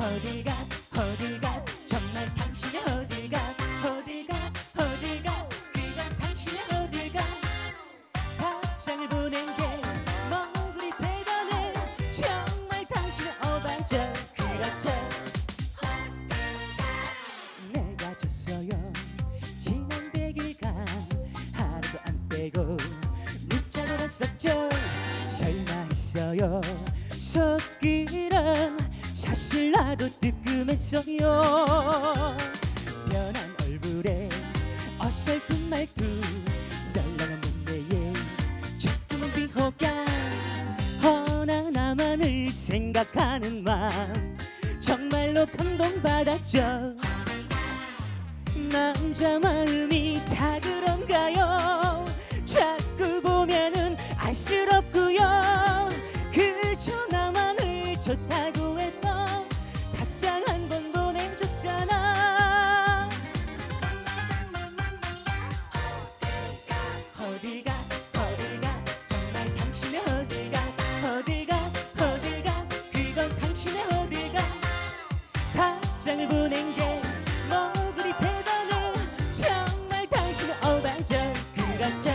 어딜 가 어딜 가 정말 당신은 어딜 가 어딜 가 어딜 가 그건 당신은 어딜 가 답장을 보낸 게 뭐 그리 대단해 정말 당신은 어반져 그렇죠 내가 졌어요 지난 100일간 하루도 안 빼고 문자로 왔었죠 설마 했어요 속이란 사실 나도 뜨끔했어요 변한 얼굴에 어설픈 말투 썰렁한 몸매에 조금은 비호감 허나 나만을 생각하는 마음 정말로 감동받았죠 남자 마음이 다 그런가요 자꾸 보면은 안쓰럽고요 그저 나만을 좋다고 해서 답장 한 번 보내줬잖아 어딜 가 어딜 가 정말 당신은 어딜 가 어딜 가 어딜 가 그건 당신은 어딜 가 답장을 보낸 게 뭐 그리 대단해 정말 당신은 어반져 그렇죠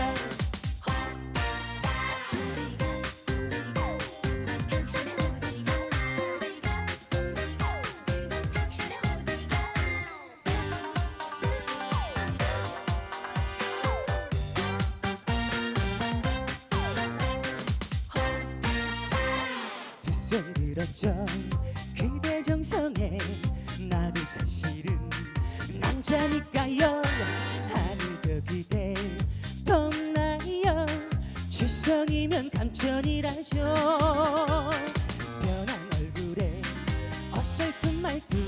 두 손 들었죠 그대 정성에 나도 사실은 남자니까요 하늘도 그대 덤나요 추성이면 감천이라죠 변한 얼굴에 어설픈 말투